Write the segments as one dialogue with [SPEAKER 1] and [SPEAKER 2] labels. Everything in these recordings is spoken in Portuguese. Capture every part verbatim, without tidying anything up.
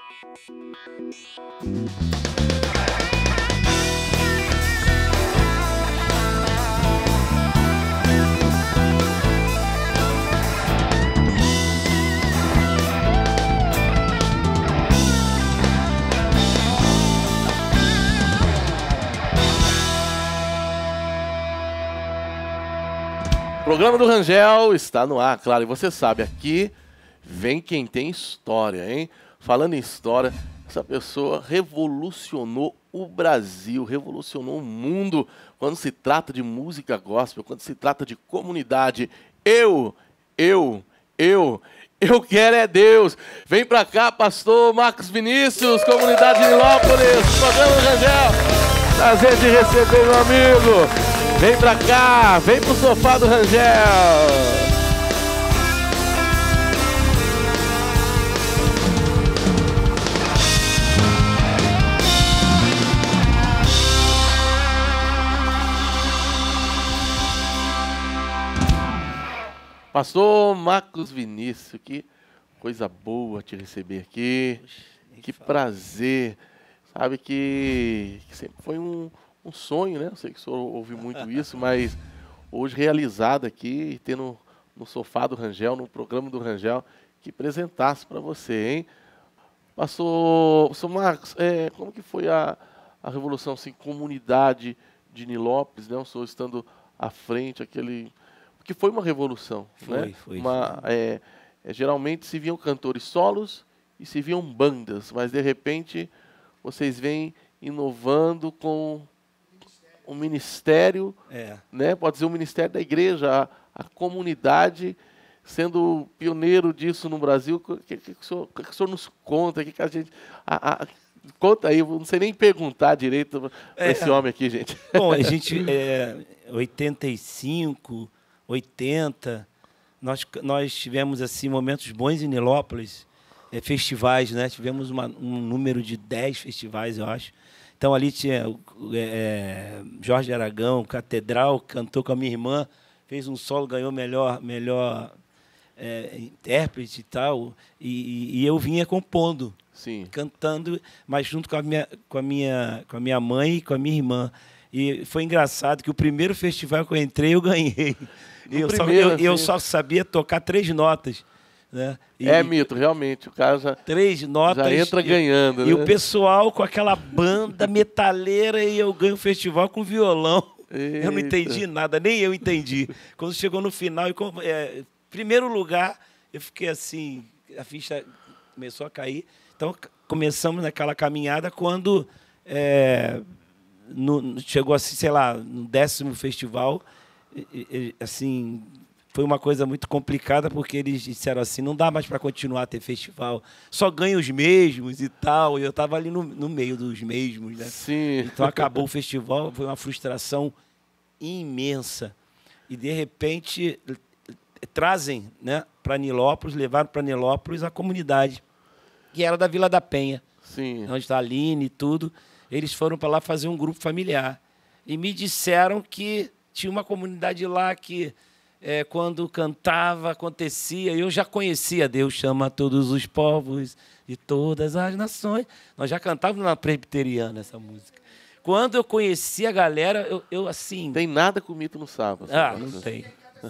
[SPEAKER 1] O programa do Rangel está no ar, claro, e você sabe, aqui vem quem tem história, hein? Falando em história, essa pessoa revolucionou o Brasil, revolucionou o mundo quando se trata de música gospel, quando se trata de comunidade. Eu, eu, eu, eu quero é Deus. Vem pra cá, pastor Marcos Vinícius, comunidade de Nilópolis, programa do Rangel. Prazer de receber, meu amigo. Vem pra cá, vem pro sofá do Rangel. Pastor Marcos Vinícius, que coisa boa te receber aqui. Que prazer. Sabe que, que sempre foi um... um sonho, né? Eu sei que o senhor ouviu muito isso, mas hoje realizado aqui, tendo no sofá do Rangel, no programa do Rangel, que apresentasse para você, hein? Pastor, pastor Marcos, é, como que foi a, a revolução, assim, comunidade de Nilópolis, né? O senhor estando à frente, aquele... Porque foi uma revolução,
[SPEAKER 2] foi,
[SPEAKER 1] né?
[SPEAKER 2] Foi,
[SPEAKER 1] uma,
[SPEAKER 2] foi.
[SPEAKER 1] é, é, geralmente se viam cantores solos e se viam bandas, mas de repente vocês vêm inovando com um ministério,
[SPEAKER 2] é.
[SPEAKER 1] né? Pode ser um ministério da igreja, a, a comunidade, sendo pioneiro disso no Brasil. O que, que, que, o, senhor, que, que o senhor nos conta? Que, que a gente, a, a, conta aí, não sei nem perguntar direito para é. esse homem aqui, gente.
[SPEAKER 2] Bom, a gente, é, oitenta e cinco, oitenta, nós, nós tivemos assim, momentos bons em Nilópolis, é, festivais, né? Tivemos uma, um número de dez festivais, eu acho. Então, ali tinha é, Jorge Aragão, Catedral, cantou com a minha irmã, fez um solo, ganhou melhor, melhor é, intérprete e tal, e, e eu vinha compondo,
[SPEAKER 1] Sim.
[SPEAKER 2] cantando, mas junto com a, minha, com, a minha, com a minha mãe e com a minha irmã. E foi engraçado que o primeiro festival que eu entrei, eu ganhei. E eu,
[SPEAKER 1] primeiro,
[SPEAKER 2] só, eu,
[SPEAKER 1] assim...
[SPEAKER 2] eu só sabia tocar três notas. Né? E,
[SPEAKER 1] é mito, realmente, o cara já,
[SPEAKER 2] três notas,
[SPEAKER 1] já entra ganhando.
[SPEAKER 2] E,
[SPEAKER 1] né?
[SPEAKER 2] e o pessoal com aquela banda metaleira e eu ganho o festival com violão. Eita. Eu não entendi nada, nem eu entendi. Quando chegou no final, e, é, primeiro lugar, eu fiquei assim, a ficha começou a cair. Então, começamos naquela caminhada quando é, no, chegou assim, sei lá, no décimo festival, e, e, assim... Foi uma coisa muito complicada, porque eles disseram assim, não dá mais para continuar a ter festival, só ganha os mesmos e tal. E eu estava ali no, no meio dos mesmos, né?
[SPEAKER 1] Sim.
[SPEAKER 2] Então acabou o festival, foi uma frustração imensa. E, de repente, trazem, né, para Nilópolis, levaram para Nilópolis a comunidade, que era da Vila da Penha,
[SPEAKER 1] Sim.
[SPEAKER 2] onde está a Aline e tudo. Eles foram para lá fazer um grupo familiar. E me disseram que tinha uma comunidade lá que... É, quando cantava, acontecia, eu já conhecia Deus chama todos os povos de todas as nações. Nós já cantávamos na presbiteriana essa música. Quando eu conheci a galera, eu, eu assim...
[SPEAKER 1] Tem nada com mito no sábado.
[SPEAKER 2] Ah, não tem.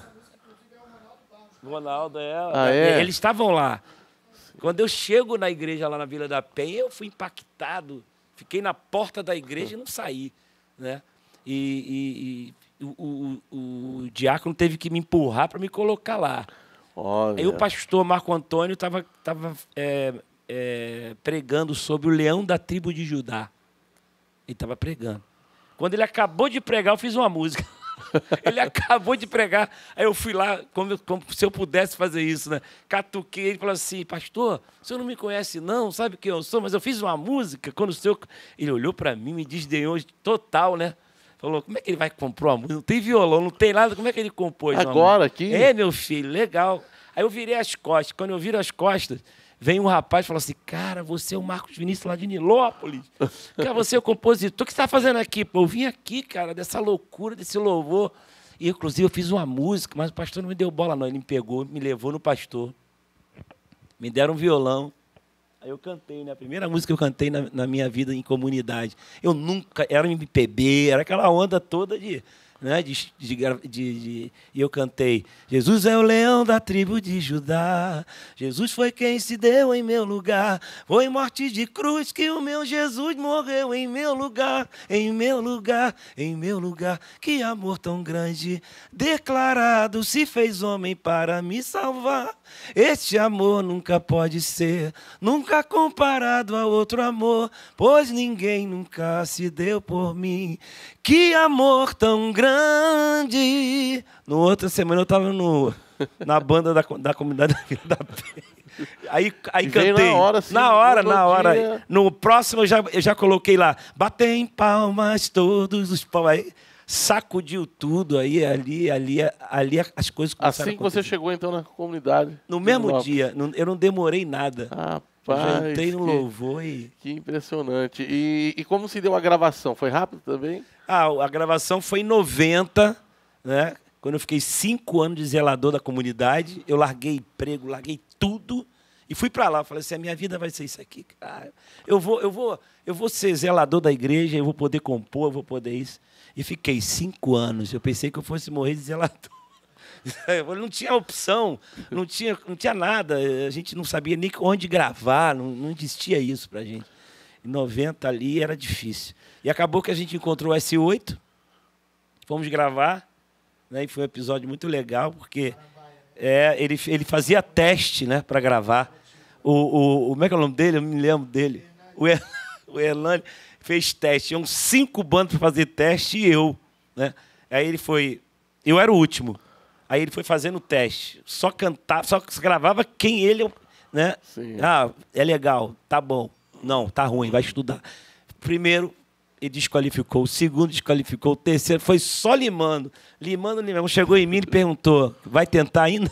[SPEAKER 2] Ronaldo, é,
[SPEAKER 1] ah, é?
[SPEAKER 2] Eles estavam lá. Quando eu chego na igreja lá na Vila da Penha, eu fui impactado. Fiquei na porta da igreja e não saí, né? E... e, e O, o, o diácono teve que me empurrar para me colocar lá.
[SPEAKER 1] Olha.
[SPEAKER 2] Aí o pastor Marco Antônio estava tava, é, é, pregando sobre o leão da tribo de Judá. Ele estava pregando. Quando ele acabou de pregar, eu fiz uma música. Ele acabou de pregar. Aí eu fui lá, como, como se eu pudesse fazer isso, né? Catuquei, ele falou assim, pastor, o senhor não me conhece não, sabe quem eu sou, mas eu fiz uma música. Quando o senhor... Ele olhou para mim, me desdenhou total, né? Falou, como é que ele vai compor uma música? Não tem violão, não tem nada, como é que ele compôs uma
[SPEAKER 1] Agora aqui?
[SPEAKER 2] É, meu filho, legal. Aí eu virei as costas. Quando eu viro as costas, vem um rapaz e fala assim, cara, você é o Marcos Vinícius lá de Nilópolis. Cara, você é o compositor. O que você está fazendo aqui? Pô, eu vim aqui, cara, dessa loucura, desse louvor. E, inclusive, eu fiz uma música, mas o pastor não me deu bola, não. Ele me pegou, me levou no pastor. Me deram um violão. Aí eu cantei, né? A primeira música que eu cantei na, na minha vida em comunidade. Eu nunca... Era M P B, era aquela onda toda de... Né, de, de, de, de, e eu cantei: Jesus é o leão da tribo de Judá, Jesus foi quem se deu em meu lugar, foi morte de cruz que o meu Jesus morreu em meu lugar, em meu lugar, em meu lugar. Que amor tão grande, declarado, se fez homem para me salvar. Este amor nunca pode ser, nunca comparado a outro amor, pois ninguém nunca se deu por mim. Que amor tão grande. No outra semana eu estava na banda da, da comunidade da Aí, aí cantei.
[SPEAKER 1] Na hora, assim,
[SPEAKER 2] na hora,
[SPEAKER 1] no
[SPEAKER 2] na hora.
[SPEAKER 1] dia...
[SPEAKER 2] No próximo eu já, eu já coloquei lá: batem palmas todos os palmas. Aí sacudiu tudo, aí ali, ali, ali as coisas começaram
[SPEAKER 1] Assim que você chegou, então, na comunidade?
[SPEAKER 2] No mesmo dia, eu não demorei nada.
[SPEAKER 1] Rapaz,
[SPEAKER 2] eu já entrei no
[SPEAKER 1] que,
[SPEAKER 2] louvor e...
[SPEAKER 1] Que impressionante. E, e como se deu a gravação? Foi rápido também?
[SPEAKER 2] Ah, a gravação foi em noventa, né? Quando eu fiquei cinco anos de zelador da comunidade, eu larguei emprego, larguei tudo e fui para lá. Falei assim: a minha vida vai ser isso aqui, cara. Eu vou, eu vou, eu vou ser zelador da igreja, eu vou poder compor, eu vou poder isso. E fiquei cinco anos. Eu pensei que eu fosse morrer de zelador. Não tinha opção, não tinha, não tinha nada. A gente não sabia nem onde gravar, não, não existia isso para a gente. Em noventa ali era difícil. E acabou que a gente encontrou o S oito, fomos gravar, né, e foi um episódio muito legal, porque é, ele, ele fazia teste, né, para gravar. O, o, o, como é que é o nome dele? Eu me lembro dele. O, El, o Elane fez teste. Tinham cinco bandas para fazer teste e eu. Né? Aí ele foi... Eu era o último. Aí ele foi fazendo teste. Só cantava, só gravava quem ele... Né?
[SPEAKER 1] Sim.
[SPEAKER 2] Ah, é legal, tá bom. Não, tá ruim, vai estudar. Primeiro, ele desqualificou. O segundo desqualificou. O terceiro foi só limando. Limando, limando. Chegou em mim e perguntou: vai tentar ainda?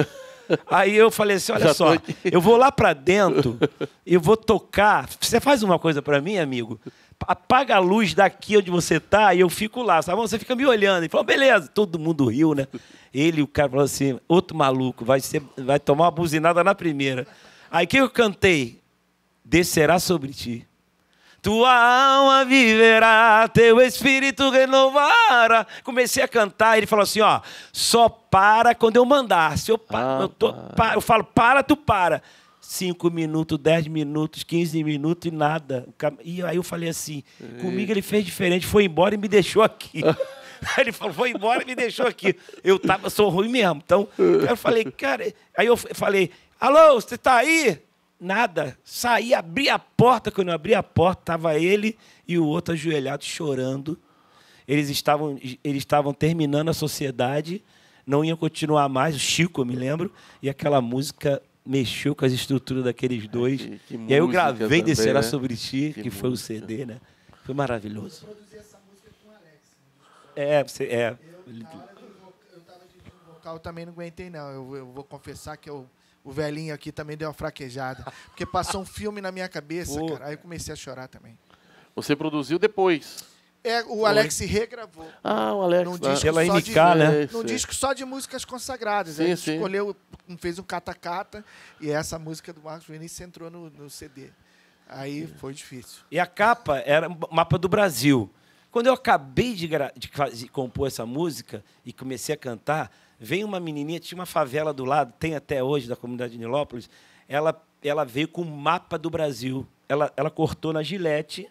[SPEAKER 2] Aí eu falei assim: olha Já só, eu vou lá para dentro, eu vou tocar. Você faz uma coisa para mim, amigo? Apaga a luz daqui onde você está e eu fico lá. Sabe? Você fica me olhando. Ele falou: beleza. Todo mundo riu, né? Ele, o cara, falou assim: outro maluco, vai, ser, vai tomar uma buzinada na primeira. Aí o que eu cantei? Descerá sobre ti. Tua alma viverá, teu espírito renovará. Comecei a cantar, ele falou assim: ó, só para quando eu mandar. Se eu, pa, ah, eu, tô, pa, eu falo, para, tu para. Cinco minutos, dez minutos, quinze minutos e nada. E aí eu falei assim, comigo ele fez diferente, foi embora e me deixou aqui. Aí ele falou, foi embora e me deixou aqui. Eu tava, sou ruim mesmo. Então, eu falei, cara... Aí eu falei, alô, você tá aí? Nada. Saí, abri a porta. Quando eu abri a porta, estava ele e o outro ajoelhado chorando. Eles estavam, eles estavam terminando a sociedade, não iam continuar mais. O Chico, eu me lembro. E aquela música mexeu com as estruturas daqueles dois. Que, que e aí eu gravei Descerá, né? Sobre Ti, que, que foi o C D, né? Foi maravilhoso.
[SPEAKER 3] Eu produzi essa música com o Alex.
[SPEAKER 2] É, você... É.
[SPEAKER 3] Eu estava de vocal, também não aguentei, não. Eu, eu vou confessar que eu... O velhinho aqui também deu uma fraquejada. Porque passou um filme na minha cabeça, oh. cara. Aí eu comecei a chorar também.
[SPEAKER 1] Você produziu depois?
[SPEAKER 3] É, o Alex regravou.
[SPEAKER 1] Ah, o Alex.
[SPEAKER 2] Num disco, pela M K,
[SPEAKER 3] de,
[SPEAKER 2] né?
[SPEAKER 3] Num disco só de músicas consagradas.
[SPEAKER 1] Sim,
[SPEAKER 3] a gente
[SPEAKER 1] sim.
[SPEAKER 3] escolheu, fez um cata-cata, e essa música do Marcos Vinícius entrou no, no C D. Aí foi difícil.
[SPEAKER 2] E a capa era o mapa do Brasil. Quando eu acabei de, de, de compor essa música e comecei a cantar, veio uma menininha, tinha uma favela do lado, tem até hoje, da comunidade de Nilópolis, ela, ela veio com o mapa do Brasil. Ela, ela cortou na Gillette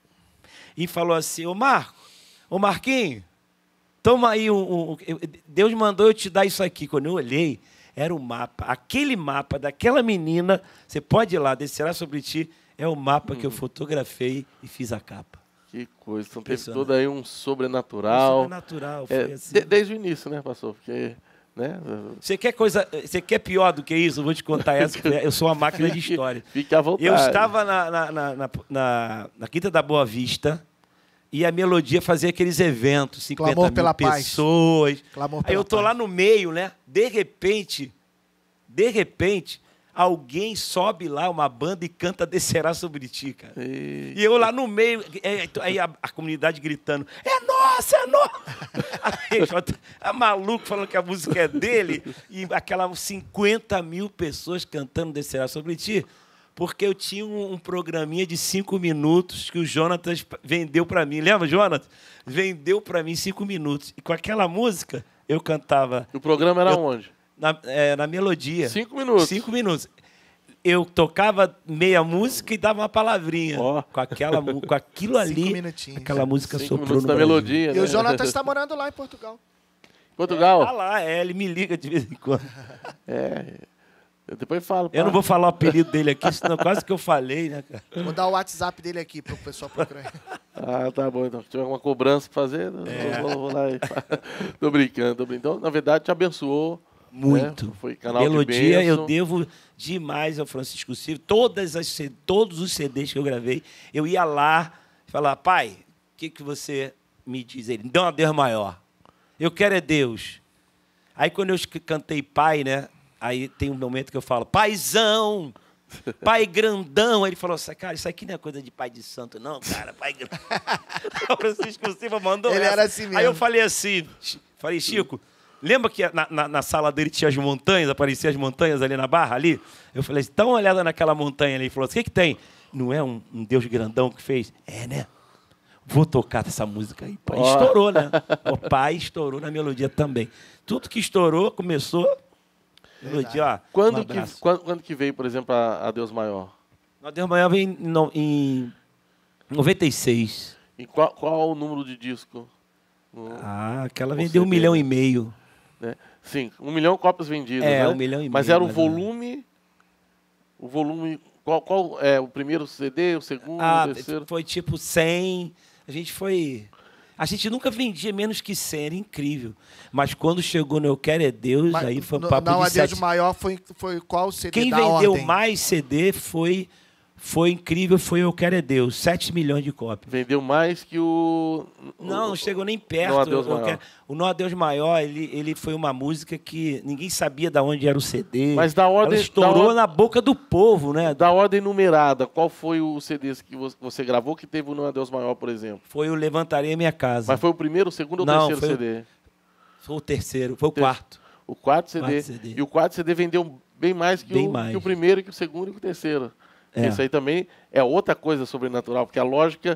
[SPEAKER 2] e falou assim, ô Marco, ô Marquinho, toma aí um, um... Deus mandou eu te dar isso aqui. Quando eu olhei, era o mapa. Aquele mapa daquela menina, você pode ir lá, Descerá Sobre Ti, é o mapa hum. que eu fotografei e fiz a capa.
[SPEAKER 1] Que coisa, então teve todo aí um sobrenatural.
[SPEAKER 2] Um sobrenatural, foi
[SPEAKER 1] é,
[SPEAKER 2] assim.
[SPEAKER 1] de, desde o início, né, pastor? Porque, né?
[SPEAKER 2] Você quer coisa, você quer pior do que isso? Eu vou te contar essa, eu sou uma máquina de história.
[SPEAKER 1] Fique à vontade.
[SPEAKER 2] Eu estava na, na, na, na, na, na Quinta da Boa Vista e a Melodia fazia aqueles eventos, cinquenta
[SPEAKER 3] Clamor
[SPEAKER 2] mil
[SPEAKER 3] pela
[SPEAKER 2] pessoas.
[SPEAKER 3] Paz. Clamor
[SPEAKER 2] Aí eu tô
[SPEAKER 3] paz.
[SPEAKER 2] lá no meio, né? De repente, de repente, alguém sobe lá, uma banda, e canta Descerá Sobre Ti, cara. E, e eu lá no meio, aí a, a comunidade gritando, é nossa, é nossa! Aí a maluco falando que a música é dele, e aquelas cinquenta mil pessoas cantando Descerá Sobre Ti. porque eu tinha um, um programinha de cinco minutos que o Jonatas vendeu para mim. Lembra, Jonatas? Vendeu para mim cinco minutos. E com aquela música, eu cantava...
[SPEAKER 1] O programa era
[SPEAKER 2] eu,
[SPEAKER 1] onde?
[SPEAKER 2] Na, é, na melodia.
[SPEAKER 1] Cinco minutos.
[SPEAKER 2] Cinco minutos. Eu tocava meia música e dava uma palavrinha.
[SPEAKER 1] Oh.
[SPEAKER 2] Com, aquela, com aquilo ali,
[SPEAKER 3] Cinco minutinhos.
[SPEAKER 2] aquela música
[SPEAKER 1] Cinco
[SPEAKER 2] soprou
[SPEAKER 1] minutos
[SPEAKER 2] no
[SPEAKER 1] da
[SPEAKER 2] Brasil.
[SPEAKER 1] melodia,
[SPEAKER 3] E
[SPEAKER 1] né?
[SPEAKER 3] o Jonatas está morando lá em Portugal.
[SPEAKER 1] Portugal?
[SPEAKER 2] É, tá lá, é, ele me liga de vez em quando.
[SPEAKER 1] É. Eu depois falo.
[SPEAKER 2] Eu
[SPEAKER 1] pá.
[SPEAKER 2] não vou falar o apelido dele aqui, senão quase que eu falei, né, cara?
[SPEAKER 3] Vou dar o WhatsApp dele aqui para o pessoal procurar.
[SPEAKER 1] Ah, tá bom. Então, se tiver alguma cobrança pra fazer,
[SPEAKER 2] É.
[SPEAKER 1] eu vou, vou lá e... Tô brincando, tô brincando. Então, na verdade, te abençoou.
[SPEAKER 2] Muito.
[SPEAKER 1] Né? Foi canal
[SPEAKER 2] Melodia,
[SPEAKER 1] de
[SPEAKER 2] eu
[SPEAKER 1] bênção.
[SPEAKER 2] devo demais ao Francisco Silva. Todas as, C- todos os C Ds que eu gravei, eu ia lá e falava, pai, o que, que você me diz? Ele, dá uma Deus maior. Eu quero é Deus. Aí, quando eu esque- cantei pai, né? Aí tem um momento que eu falo, paizão, pai grandão. Aí ele falou assim, cara, isso aqui não é coisa de pai de santo, não, cara, pai grandão. O Francisco Silva mandou
[SPEAKER 3] Ele
[SPEAKER 2] essa.
[SPEAKER 3] era assim mesmo.
[SPEAKER 2] Aí eu falei assim, falei, Chico, lembra que na, na, na sala dele tinha as montanhas, apareciam as montanhas ali na barra, ali? Eu falei assim, dá uma olhada naquela montanha ali. Ele falou assim, o que, que tem? Não é um, um Deus grandão que fez? É, né? Vou tocar essa música aí. Pai,
[SPEAKER 1] Ó.
[SPEAKER 2] estourou, né? O pai estourou na melodia também. Tudo que estourou, começou... Melodia, ó,
[SPEAKER 1] Quando,
[SPEAKER 2] um
[SPEAKER 1] que,
[SPEAKER 2] abraço.
[SPEAKER 1] quando, quando que veio, por exemplo, a, a Deus Maior?
[SPEAKER 2] Nós Deus Maior veio em, no- em noventa e seis.
[SPEAKER 1] E qual, qual o número de disco? No-
[SPEAKER 2] Ah, aquela
[SPEAKER 1] O
[SPEAKER 2] vendeu um
[SPEAKER 1] C D,
[SPEAKER 2] milhão
[SPEAKER 1] né?
[SPEAKER 2] e meio.
[SPEAKER 1] né? Sim, um milhão de cópias vendidas,
[SPEAKER 2] É,
[SPEAKER 1] né?
[SPEAKER 2] um milhão e
[SPEAKER 1] Mas
[SPEAKER 2] meio,
[SPEAKER 1] era o
[SPEAKER 2] mais ou menos.
[SPEAKER 1] volume... O volume... Qual, qual é o primeiro C D, o segundo,
[SPEAKER 2] Ah,
[SPEAKER 1] o terceiro?
[SPEAKER 2] foi tipo cem. A gente foi... A gente nunca vendia menos que cem, era incrível. Mas quando chegou no Eu Quero é Deus,
[SPEAKER 3] Mas
[SPEAKER 2] aí foi um
[SPEAKER 3] no-
[SPEAKER 2] papo
[SPEAKER 3] não,
[SPEAKER 2] de
[SPEAKER 3] a Deus
[SPEAKER 2] sete...
[SPEAKER 3] maior foi, foi qual o C D
[SPEAKER 2] Quem
[SPEAKER 3] da
[SPEAKER 2] vendeu
[SPEAKER 3] ordem?
[SPEAKER 2] mais C D foi, foi incrível, foi Eu Quero é Deus. sete milhões de cópias.
[SPEAKER 1] Vendeu mais que o...
[SPEAKER 2] Não, não chegou nem perto.
[SPEAKER 1] Não Adeus
[SPEAKER 2] Eu
[SPEAKER 1] Maior.
[SPEAKER 2] quero- O Não Adeus Maior, ele, ele foi uma música que ninguém sabia de onde era o C D.
[SPEAKER 1] Mas da ordem-
[SPEAKER 2] Ela estourou
[SPEAKER 1] da or-
[SPEAKER 2] na boca do povo, né?
[SPEAKER 1] Da ordem numerada, qual foi o C D que vo- você gravou que teve o Não Adeus Maior, por exemplo?
[SPEAKER 2] Foi o Levantarei a Minha Casa.
[SPEAKER 1] Mas foi o primeiro, o segundo ou o
[SPEAKER 2] Não,
[SPEAKER 1] terceiro
[SPEAKER 2] foi o-
[SPEAKER 1] C D?
[SPEAKER 2] Foi o terceiro, foi o
[SPEAKER 1] Ter-
[SPEAKER 2] quarto.
[SPEAKER 1] O quarto C D.
[SPEAKER 2] Quarto C D.
[SPEAKER 1] E o quarto C D vendeu bem mais que,
[SPEAKER 2] Bem
[SPEAKER 1] o,
[SPEAKER 2] mais.
[SPEAKER 1] que o primeiro, que o segundo e que o terceiro.
[SPEAKER 2] É.
[SPEAKER 1] Isso aí também é outra coisa sobrenatural, porque a lógica,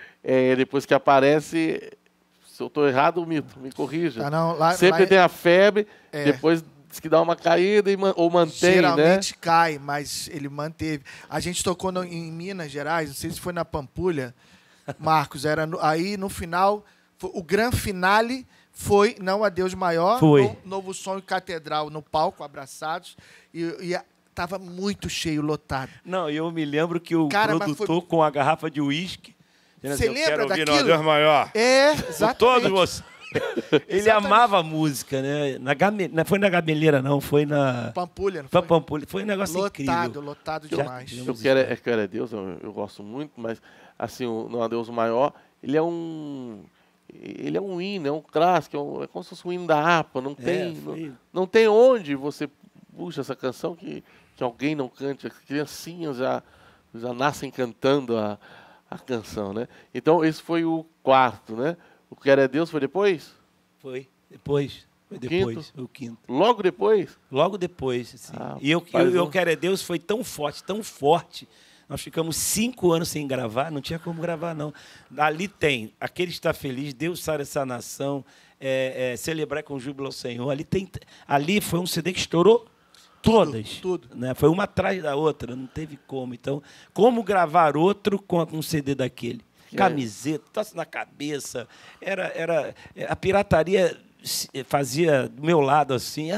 [SPEAKER 1] é, depois que aparece, se eu estou errado, o mito, me corrija.
[SPEAKER 3] Ah, não, lá-
[SPEAKER 1] Sempre
[SPEAKER 3] lá-
[SPEAKER 1] tem a febre,
[SPEAKER 3] É.
[SPEAKER 1] depois diz que dá uma caída e man- ou mantém, né?
[SPEAKER 3] Geralmente cai, mas ele manteve. A gente tocou no- em Minas Gerais, não sei se foi na Pampulha, Marcos, era no- aí no final, foi- o grande finale foi Não Adeus Maior,
[SPEAKER 2] Foi.
[SPEAKER 3] no Novo Sonho Catedral, no palco, abraçados, e, e a- tava muito cheio, lotado.
[SPEAKER 2] Não, e eu me lembro que o
[SPEAKER 3] Cara, mas
[SPEAKER 2] produtor com a garrafa de uísque... dizendo
[SPEAKER 3] Você
[SPEAKER 2] assim, "Eu
[SPEAKER 3] lembra
[SPEAKER 2] quero ouvir
[SPEAKER 3] daquilo?
[SPEAKER 2] Não Adeus Maior.
[SPEAKER 3] É,
[SPEAKER 2] Com
[SPEAKER 3] exatamente.
[SPEAKER 2] todos vocês. Ele
[SPEAKER 3] Exatamente.
[SPEAKER 2] amava a música, né? Na game... Não foi na Gameleira, não. Foi na...
[SPEAKER 3] Pampulha, não
[SPEAKER 2] Foi
[SPEAKER 3] foi?
[SPEAKER 2] Pampulha. Foi um negócio
[SPEAKER 3] Lotado,
[SPEAKER 2] incrível.
[SPEAKER 3] lotado
[SPEAKER 2] Já-
[SPEAKER 3] demais.
[SPEAKER 2] já-
[SPEAKER 1] Eu quero, é, eu quero é Deus, eu, eu gosto muito, mas assim, o Não Adeus Maior, ele é um... Ele é um hino, é um clássico, é, um, é como se fosse um hino da harpa, não tem,
[SPEAKER 2] foi-
[SPEAKER 1] não, não tem onde você puxa essa canção que, que alguém não cante, as criancinhas já, já nascem cantando a, a canção, né? Então esse foi o quarto, né? O Quero é Deus foi depois?
[SPEAKER 2] Foi. Depois. Foi depois. Foi o quinto.
[SPEAKER 1] Logo depois?
[SPEAKER 2] Logo depois, assim.
[SPEAKER 1] Ah,
[SPEAKER 2] e eu,
[SPEAKER 1] faz
[SPEAKER 2] eu, eu
[SPEAKER 1] um-
[SPEAKER 2] Quero é Deus foi tão forte, tão forte. Nós ficamos cinco anos sem gravar, não tinha como gravar, não. Ali tem Aquele Está Feliz, Deus Sara essa nação, é, é, Celebrar com Júbilo ao Senhor. Ali, tem, ali foi um C D que estourou todas.
[SPEAKER 3] tudo.
[SPEAKER 2] Né? Foi uma atrás da outra, não teve como. Então, como gravar outro com um C D daquele?
[SPEAKER 1] Que
[SPEAKER 2] Camiseta, taça na cabeça. Era, era, a pirataria se- fazia do meu lado assim.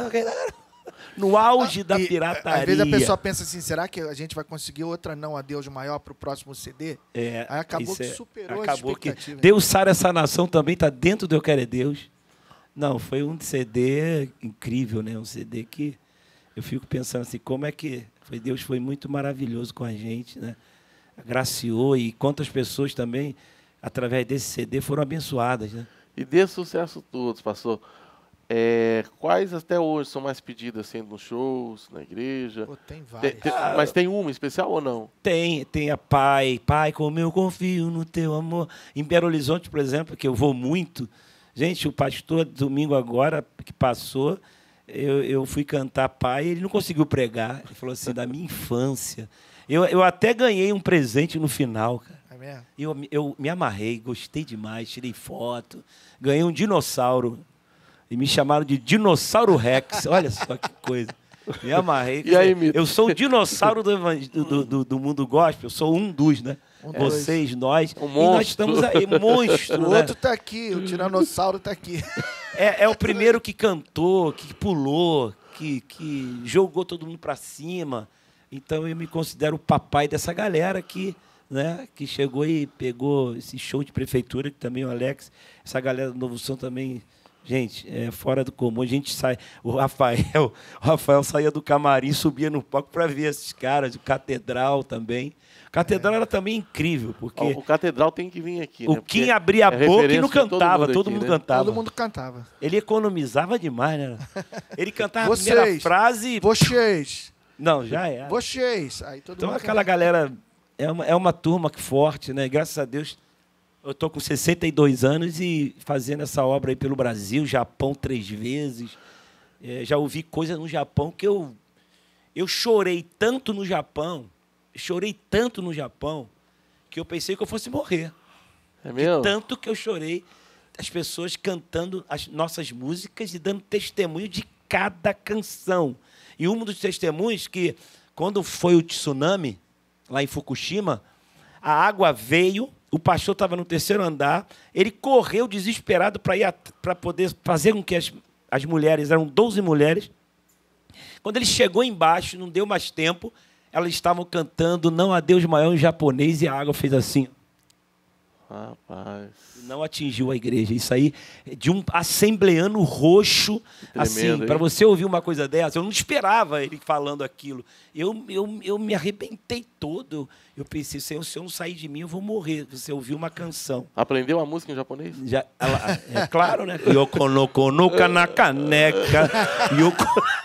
[SPEAKER 2] No auge da
[SPEAKER 3] E,
[SPEAKER 2] pirataria.
[SPEAKER 3] Às vezes a pessoa pensa assim, será que a gente vai conseguir outra Não Adeus Maior para o próximo C D?
[SPEAKER 2] É,
[SPEAKER 3] Aí acabou
[SPEAKER 2] isso
[SPEAKER 3] que
[SPEAKER 2] é-
[SPEAKER 3] superou as
[SPEAKER 2] acabou que
[SPEAKER 3] expectativas.
[SPEAKER 2] Deus Sara essa nação também está dentro do Eu Quero é Deus. Não, foi um C D incrível, né? Um C D que eu fico pensando assim, como é que foi? Deus foi muito maravilhoso com a gente, né? Agraciou e quantas pessoas também, através desse C D, foram abençoadas, né?
[SPEAKER 1] E dê sucesso todos, pastor. É, quais até hoje são mais pedidas, assim, nos shows, na igreja?
[SPEAKER 3] Pô, tem
[SPEAKER 1] Tem-
[SPEAKER 3] várias.
[SPEAKER 1] tem- mas tem uma especial ou não?
[SPEAKER 2] Tem, tem a Pai, Pai, como eu confio no teu amor. Em Belo Horizonte, por exemplo, que eu vou muito. Gente, o pastor, domingo agora, que passou, eu, eu fui cantar Pai, ele não conseguiu pregar. Ele falou assim, da minha infância. Eu, eu até ganhei um presente no final, cara.
[SPEAKER 3] É mesmo?
[SPEAKER 2] Eu, eu me amarrei, gostei demais, tirei foto. Ganhei um dinossauro. E me chamaram de Dinossauro Rex. Olha só que coisa. Me amarrei.
[SPEAKER 1] E aí, Mito?
[SPEAKER 2] Eu sou o dinossauro do, do, do, do mundo gospel. Eu sou um dos, né?
[SPEAKER 3] Um
[SPEAKER 2] Vocês, nós.
[SPEAKER 1] Um
[SPEAKER 2] e
[SPEAKER 1] monstro.
[SPEAKER 2] nós estamos aí, monstro,
[SPEAKER 3] O
[SPEAKER 2] né?
[SPEAKER 3] outro tá aqui, o tiranossauro tá aqui.
[SPEAKER 2] É, é o primeiro que cantou, que pulou, que, que jogou todo mundo para cima. Então eu me considero o papai dessa galera que, né, que chegou e pegou esse show de prefeitura, que também o Alex, essa galera do Novo Som também, gente, é fora do comum. A gente sai, o Rafael, o Rafael saía do camarim, subia no palco para ver esses caras, o Catedral também. O Catedral é. era também incrível, porque
[SPEAKER 1] O Catedral tem que vir aqui,
[SPEAKER 2] o
[SPEAKER 1] né?
[SPEAKER 2] Kim abria a
[SPEAKER 1] é
[SPEAKER 2] boca e não
[SPEAKER 1] referência de todo
[SPEAKER 2] cantava,
[SPEAKER 1] mundo
[SPEAKER 2] todo
[SPEAKER 1] aqui,
[SPEAKER 2] mundo
[SPEAKER 1] né?
[SPEAKER 2] cantava.
[SPEAKER 3] Todo mundo cantava.
[SPEAKER 2] Ele economizava demais, né? Ele cantava
[SPEAKER 3] Vocês,
[SPEAKER 2] a primeira frase.
[SPEAKER 3] Vocês,
[SPEAKER 2] Não, já era.
[SPEAKER 3] vocês. Aí todo
[SPEAKER 2] Então
[SPEAKER 3] mundo
[SPEAKER 2] aquela galera é uma, é uma turma que forte, né? Graças a Deus, eu tô com sessenta e dois anos e fazendo essa obra aí pelo Brasil, Japão três vezes. É, já ouvi coisas no Japão que eu eu chorei tanto no Japão, chorei tanto no Japão que eu pensei que eu fosse morrer.
[SPEAKER 1] É
[SPEAKER 2] De
[SPEAKER 1] mesmo?
[SPEAKER 2] tanto que eu chorei, as pessoas cantando as nossas músicas e dando testemunho de cada canção. E um dos testemunhos que, quando foi o tsunami, lá em Fukushima, a água veio, o pastor estava no terceiro andar, ele correu desesperado para ir para poder fazer com que as, as mulheres, eram doze mulheres, quando ele chegou embaixo, não deu mais tempo, elas estavam cantando Não há Deus Maior em japonês e a água fez assim.
[SPEAKER 1] Rapaz.
[SPEAKER 2] Não atingiu a igreja. Isso aí é de um assembleano roxo.
[SPEAKER 1] Tremendo,
[SPEAKER 2] assim, para
[SPEAKER 1] hein?
[SPEAKER 2] você ouvir uma coisa dessa, eu não esperava ele falando aquilo. Eu, eu, eu me arrebentei todo. Eu pensei, Senhor, se eu não sair de mim, eu vou morrer. Você ouviu uma canção.
[SPEAKER 1] Aprendeu a música em japonês?
[SPEAKER 2] Já, ela, é claro, né? Yoko no konuka na caneca. Yoko...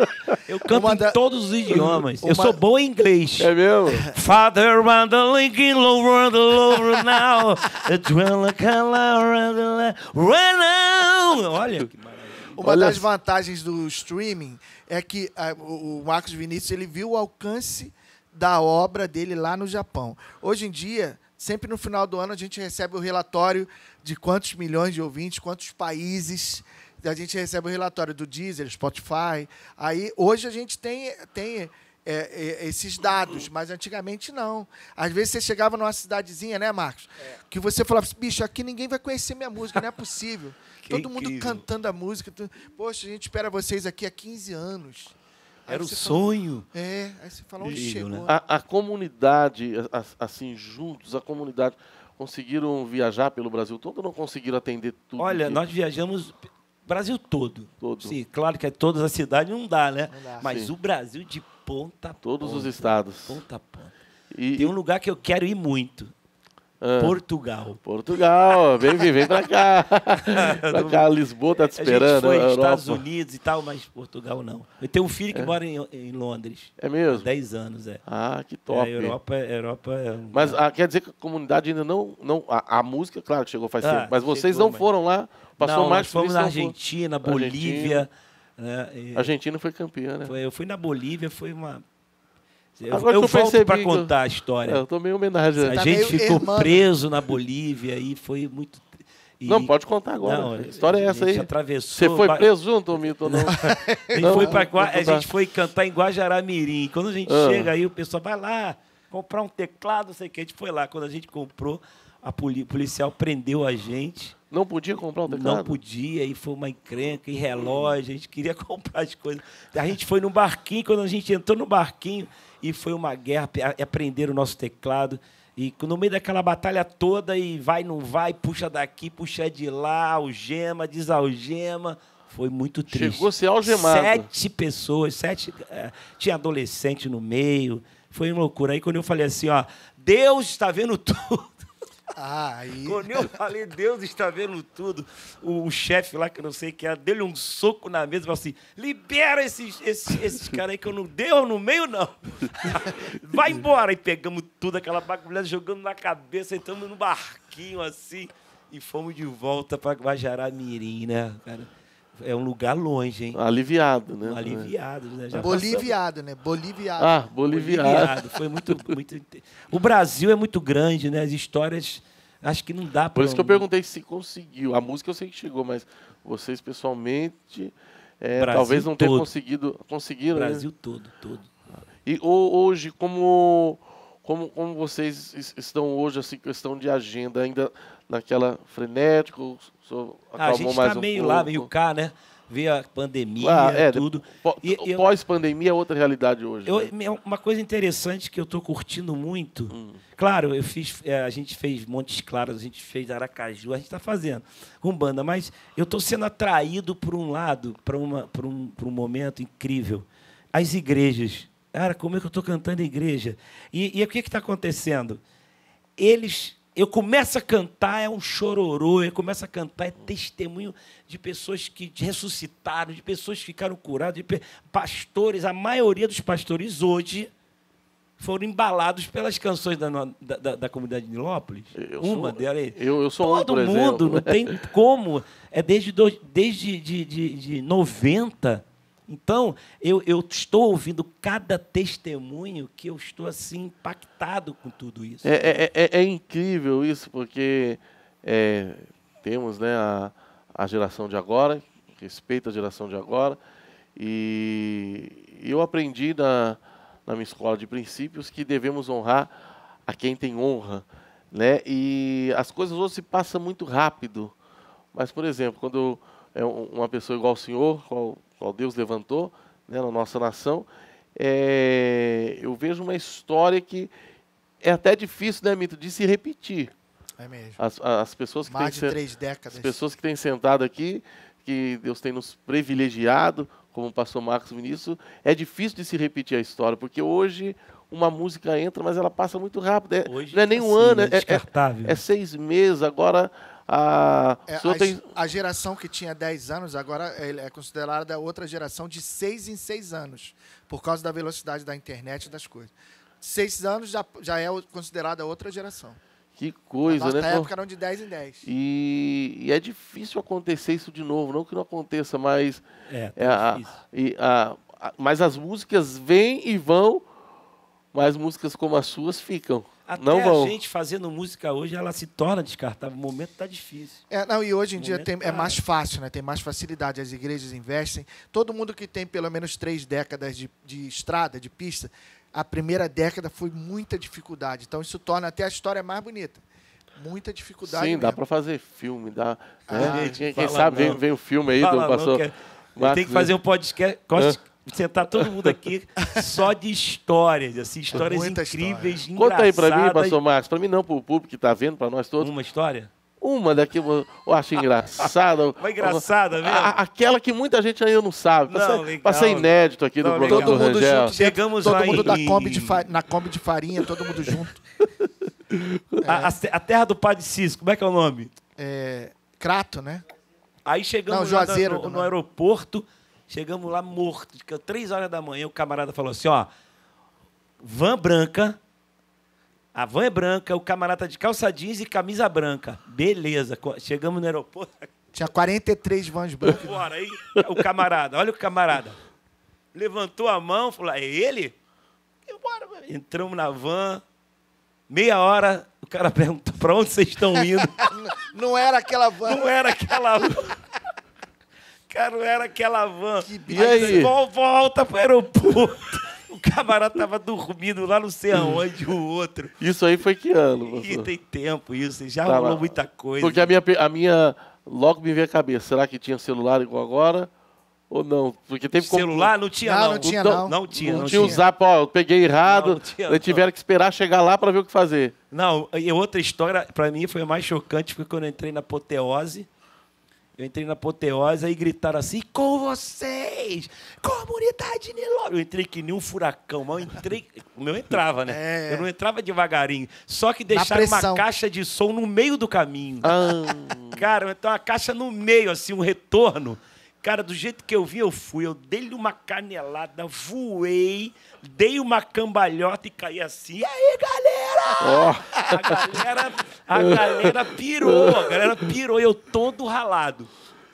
[SPEAKER 2] Eu canto
[SPEAKER 3] Uma da-
[SPEAKER 2] em todos os idiomas. Eu
[SPEAKER 3] Uma-
[SPEAKER 2] sou bom em inglês.
[SPEAKER 1] É mesmo?
[SPEAKER 2] Father, round the Lincoln, low, round the low, now. Dwell a color, run now. Olha que maravilha.
[SPEAKER 3] Uma
[SPEAKER 1] Olha
[SPEAKER 3] das
[SPEAKER 1] só.
[SPEAKER 3] vantagens do streaming é que ah, o o Marcos Vinícius ele viu o alcance da obra dele lá no Japão. Hoje em dia, sempre no final do ano, a gente recebe o relatório de quantos milhões de ouvintes, quantos países. A gente recebe o relatório do Deezer, Spotify. Aí, hoje a gente tem, tem é, é, esses dados, mas antigamente não. Às vezes você chegava numa cidadezinha, né, Marcos? Que você falava assim, bicho, aqui ninguém vai conhecer minha música, não é possível.
[SPEAKER 2] Que
[SPEAKER 3] Todo mundo
[SPEAKER 2] incrível.
[SPEAKER 3] cantando a música. tu- Poxa, a gente espera vocês aqui há quinze anos. Aí
[SPEAKER 2] Era o
[SPEAKER 3] você fala-
[SPEAKER 2] sonho.
[SPEAKER 3] É, aí você fala, onde
[SPEAKER 2] Incrível,
[SPEAKER 3] chegou?
[SPEAKER 2] né?
[SPEAKER 1] A, a comunidade, a- a- assim, juntos, a comunidade, conseguiram viajar pelo Brasil todo ou não conseguiram atender tudo?
[SPEAKER 2] Olha,
[SPEAKER 1] que-
[SPEAKER 2] nós viajamos Brasil todo.
[SPEAKER 1] Todo.
[SPEAKER 2] Sim, claro que é todas as cidades não dá, né?
[SPEAKER 3] Não dá.
[SPEAKER 2] Mas
[SPEAKER 1] Sim.
[SPEAKER 2] o Brasil de ponta a
[SPEAKER 1] Todos
[SPEAKER 2] ponta.
[SPEAKER 1] os estados.
[SPEAKER 2] Ponta a ponta.
[SPEAKER 1] E,
[SPEAKER 2] Tem um lugar que eu quero ir muito.
[SPEAKER 1] ah,
[SPEAKER 2] Portugal.
[SPEAKER 1] Portugal, vem, vem, vem pra cá. pra cá, Lisboa tá te
[SPEAKER 2] A
[SPEAKER 1] esperando.
[SPEAKER 2] gente foi
[SPEAKER 1] a
[SPEAKER 2] nos
[SPEAKER 1] Europa.
[SPEAKER 2] Estados Unidos e tal, mas Portugal não. Eu tenho um filho que mora em, em Londres.
[SPEAKER 1] É
[SPEAKER 2] Há
[SPEAKER 1] mesmo?
[SPEAKER 2] dez anos, é.
[SPEAKER 1] Ah, que
[SPEAKER 2] É,
[SPEAKER 1] top.
[SPEAKER 2] a Europa, a Europa é um
[SPEAKER 1] Mas ah, quer dizer que a comunidade ainda não... não a, a música, claro, que chegou faz
[SPEAKER 2] Ah,
[SPEAKER 1] tempo, mas vocês
[SPEAKER 2] chegou,
[SPEAKER 1] não
[SPEAKER 2] mas-
[SPEAKER 1] foram lá? Passou
[SPEAKER 2] não,
[SPEAKER 1] mais
[SPEAKER 2] nós fomos
[SPEAKER 1] por
[SPEAKER 2] na
[SPEAKER 1] isso, não
[SPEAKER 2] Argentina,
[SPEAKER 1] foi?
[SPEAKER 2] Bolívia. Né, e
[SPEAKER 1] A Argentina foi campeã, né?
[SPEAKER 2] foi- eu fui na Bolívia, foi uma... Eu,
[SPEAKER 1] Agora
[SPEAKER 2] eu
[SPEAKER 1] que eu
[SPEAKER 2] volto
[SPEAKER 1] percebi
[SPEAKER 2] para
[SPEAKER 1] que eu-
[SPEAKER 2] contar a
[SPEAKER 1] É,
[SPEAKER 2] história.
[SPEAKER 1] eu tô meio homenagem.
[SPEAKER 2] A
[SPEAKER 3] Tá
[SPEAKER 2] gente
[SPEAKER 3] meio
[SPEAKER 2] ficou
[SPEAKER 3] irmã, né?
[SPEAKER 2] preso na Bolívia e foi muito... e-
[SPEAKER 1] Não, pode contar agora.
[SPEAKER 2] Não,
[SPEAKER 1] que história é essa
[SPEAKER 2] a gente
[SPEAKER 1] aí?
[SPEAKER 2] atravessou...
[SPEAKER 1] Você foi
[SPEAKER 2] ba-
[SPEAKER 1] preso junto, Milton? Não?
[SPEAKER 2] A gente,
[SPEAKER 1] Não,
[SPEAKER 2] foi, pra,
[SPEAKER 1] não,
[SPEAKER 2] Gua-
[SPEAKER 1] não
[SPEAKER 2] a
[SPEAKER 1] dá.
[SPEAKER 2] gente foi cantar em Guajará-Mirim. Quando a gente
[SPEAKER 1] Ah.
[SPEAKER 2] chega aí, o pessoal vai lá comprar um teclado, não sei o que. A gente foi lá. Quando a gente comprou, a poli- policial prendeu a gente.
[SPEAKER 1] Não podia comprar um teclado?
[SPEAKER 2] Não podia, e foi uma encrenca, e relógio, a gente queria comprar as coisas. A gente foi no barquinho, quando a gente entrou no barquinho, e foi uma guerra, a- aprenderam o nosso teclado. E no meio daquela batalha toda, e vai, não vai, puxa daqui, puxa de lá, algema, desalgema. Foi muito triste.
[SPEAKER 1] Chegou a ser algemado.
[SPEAKER 2] Sete pessoas, sete. eh, tinha adolescente no meio. Foi uma loucura. Aí quando eu falei assim, ó, Deus está vendo tudo.
[SPEAKER 3] Ah, aí...
[SPEAKER 2] Quando eu falei, Deus está vendo tudo, o, o chefe lá, que eu não sei que era, deu-lhe um soco na mesa e falou assim, libera esses, esses, esses caras aí que eu não deu no meio, não. Vai embora. E pegamos tudo, aquela bagulha jogando na cabeça, entramos no barquinho assim, e fomos de volta para Guajará-Mirim, né, cara? É um lugar longe, hein?
[SPEAKER 1] Aliviado, né?
[SPEAKER 2] Um aliviado, né? Já
[SPEAKER 3] Boliviado, né? Boliviado.
[SPEAKER 1] Ah, boliviado.
[SPEAKER 2] Boliviado. Foi muito, muito... O Brasil é muito grande, né? As histórias, acho que não dá para...
[SPEAKER 1] Por isso que eu perguntei se conseguiu. A música eu sei que chegou, mas vocês pessoalmente, é, talvez não tenham conseguido. Conseguiram,
[SPEAKER 2] Brasil
[SPEAKER 1] né?
[SPEAKER 2] todo, todo.
[SPEAKER 1] E hoje, como, como, como vocês estão hoje, assim, questão de agenda, ainda naquela frenético?
[SPEAKER 2] Ah, a gente está um meio pouco. lá, meio cá, né? Veio a pandemia, ah, é, tudo.
[SPEAKER 1] E, pós-pandemia é outra realidade hoje.
[SPEAKER 2] Eu,
[SPEAKER 1] né?
[SPEAKER 2] Uma coisa interessante que eu estou curtindo muito. Hum. Claro, eu fiz, a gente fez Montes Claros, a gente fez Aracaju, a gente está fazendo Umbanda, mas eu estou sendo atraído por um lado, para uma, para um, para um momento incrível. As igrejas. Cara, como é que eu estou cantando em igreja? E, e o que está acontecendo? Eles... Eu começo a cantar, é um chororô, eu começo a cantar, é testemunho de pessoas que ressuscitaram, de pessoas que ficaram curadas, de pastores. A maioria dos pastores hoje foram embalados pelas canções da, da, da comunidade de Nilópolis. Eu Uma sou, delas.
[SPEAKER 1] Eu, eu sou
[SPEAKER 2] Todo
[SPEAKER 1] um, por
[SPEAKER 2] mundo,
[SPEAKER 1] exemplo.
[SPEAKER 2] Não tem como. É desde, do, desde de, de, de noventa. Então, eu, eu estou ouvindo cada testemunho que eu estou assim impactado com tudo isso.
[SPEAKER 1] É, é, é, é incrível isso, porque é, temos, né, a, a geração de agora, respeita a geração de agora, e eu aprendi na, na minha escola de princípios que devemos honrar a quem tem honra, né? E as coisas hoje se passam muito rápido. Mas, por exemplo, quando é uma pessoa igual ao senhor, qual, qual Deus levantou, né, na nossa nação, é, eu vejo uma história que é até difícil, né, Mito, de se repetir.
[SPEAKER 3] É mesmo.
[SPEAKER 1] As, as pessoas que
[SPEAKER 3] Mais
[SPEAKER 1] têm,
[SPEAKER 3] de três décadas.
[SPEAKER 1] As pessoas que têm sentado aqui, que Deus tem nos privilegiado, como o pastor Marcos Vinícius, é difícil de se repetir a história, porque hoje uma música entra, mas ela passa muito rápido. É,
[SPEAKER 2] hoje
[SPEAKER 1] não é nem um
[SPEAKER 2] assim,
[SPEAKER 1] ano, é,
[SPEAKER 2] é,
[SPEAKER 1] é seis meses. Agora, a,
[SPEAKER 3] é, a,
[SPEAKER 1] tem...
[SPEAKER 3] a geração que tinha dez anos, agora é considerada outra geração de seis em seis anos, por causa da velocidade da internet e das coisas. Seis anos já, já é considerada outra geração.
[SPEAKER 1] Que coisa,
[SPEAKER 3] né?
[SPEAKER 1] Na
[SPEAKER 3] nossa época eram de dez em dez.
[SPEAKER 1] E, e é difícil acontecer isso de novo. Não que não aconteça, mas...
[SPEAKER 2] É,
[SPEAKER 1] é a, e a, a, mas as músicas vêm e vão, mas músicas como as suas ficam.
[SPEAKER 2] Até
[SPEAKER 1] não vão.
[SPEAKER 2] A gente fazendo música hoje, ela se torna descartável. O momento está difícil.
[SPEAKER 3] É, não, e hoje em
[SPEAKER 2] o
[SPEAKER 3] dia tem,
[SPEAKER 2] tá...
[SPEAKER 3] é mais fácil, né? Tem mais facilidade. As igrejas investem. Todo mundo que tem pelo menos três décadas de, de estrada, de pista... A primeira década foi muita dificuldade. Então, isso torna até a história mais bonita. Muita dificuldade.
[SPEAKER 1] Sim,
[SPEAKER 3] mesmo.
[SPEAKER 1] dá para fazer filme. Dá,
[SPEAKER 3] ah,
[SPEAKER 1] né? Gente, quem quem sabe vem, vem o filme aí
[SPEAKER 2] fala
[SPEAKER 1] do pastor.
[SPEAKER 2] Não, tem que fazer um podcast. Gosto de sentar todo mundo aqui só de histórias, assim, histórias
[SPEAKER 3] muita
[SPEAKER 2] incríveis,
[SPEAKER 3] história.
[SPEAKER 2] engraçadas.
[SPEAKER 1] Conta aí para mim, pastor Marcos. Para mim não, para o público que está vendo, para nós todos.
[SPEAKER 2] Uma história?
[SPEAKER 1] Uma daqui eu acho engraçada.
[SPEAKER 2] Uma engraçada mesmo?
[SPEAKER 1] A, aquela que muita gente ainda não sabe. Para ser inédito aqui
[SPEAKER 3] não,
[SPEAKER 1] do programa
[SPEAKER 3] todo
[SPEAKER 1] do
[SPEAKER 3] mundo
[SPEAKER 1] Rangel.
[SPEAKER 3] junto,
[SPEAKER 2] Chegamos
[SPEAKER 3] todo
[SPEAKER 2] lá
[SPEAKER 3] mundo
[SPEAKER 2] em...
[SPEAKER 3] da Kombi de fa... na Kombi de farinha, todo mundo junto.
[SPEAKER 2] é. a, a terra do Padre Cis, como é que é o nome?
[SPEAKER 3] É... Crato, né?
[SPEAKER 2] Aí chegamos
[SPEAKER 3] não,
[SPEAKER 2] lá
[SPEAKER 3] Juazeiro,
[SPEAKER 2] no, no aeroporto, chegamos lá morto. Três horas da manhã, o camarada falou assim, ó, van branca... A van é branca, o camarada de calça jeans e camisa branca. Beleza, chegamos no aeroporto.
[SPEAKER 3] Tinha quarenta e três vans brancas.
[SPEAKER 2] Bora, aí o camarada, olha o camarada. Levantou a mão, falou, é ele? E bora, entramos na van, meia hora, o cara perguntou, para onde vocês estão indo?
[SPEAKER 3] Não era aquela van.
[SPEAKER 2] Não era aquela van. Cara, não era aquela van.
[SPEAKER 3] Que
[SPEAKER 1] e aí?
[SPEAKER 2] Volta para o aeroporto. O camarada estava dormindo lá não sei aonde, o outro.
[SPEAKER 1] Isso aí foi que ano?
[SPEAKER 2] E tem tempo isso, já
[SPEAKER 1] tá,
[SPEAKER 2] rolou muita coisa.
[SPEAKER 1] Porque a minha, a minha logo me veio a cabeça, será que tinha celular igual agora? Ou não? Porque teve
[SPEAKER 2] celular
[SPEAKER 1] como...
[SPEAKER 2] não tinha,
[SPEAKER 3] não.
[SPEAKER 2] Não,
[SPEAKER 3] não tinha,
[SPEAKER 2] não.
[SPEAKER 3] Não,
[SPEAKER 2] não tinha,
[SPEAKER 1] não,
[SPEAKER 2] não
[SPEAKER 1] tinha.
[SPEAKER 2] tinha.
[SPEAKER 1] o zap, ó, eu peguei errado,
[SPEAKER 2] não, não tinha,
[SPEAKER 1] não. tiveram que esperar chegar lá para ver o que fazer.
[SPEAKER 2] Não, e outra história, para mim, foi a mais chocante, foi quando eu entrei na Apoteose. Eu entrei na Apoteose, aí gritaram assim, com vocês, comunidade Nilópolis. Eu entrei que nem um furacão, mas eu entrei... O meu entrava, né?
[SPEAKER 3] É.
[SPEAKER 2] Eu não entrava devagarinho. Só que deixaram uma caixa de som no meio do caminho.
[SPEAKER 1] Ah.
[SPEAKER 2] Cara, então a caixa no meio, assim, um retorno. Cara, do jeito que eu vi, eu fui. Eu dei-lhe uma canelada, voei, dei uma cambalhota e caí assim. E aí, galera?
[SPEAKER 1] Oh.
[SPEAKER 2] A galera, a galera pirou, a galera pirou. E eu todo ralado.